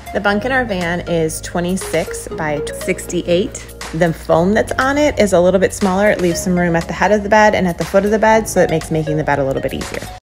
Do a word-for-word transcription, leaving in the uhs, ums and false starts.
The bunk in our van is twenty-six by sixty-eight. The foam that's on it is a little bit smaller. It leaves some room at the head of the bed and at the foot of the bed, so it makes making the bed a little bit easier.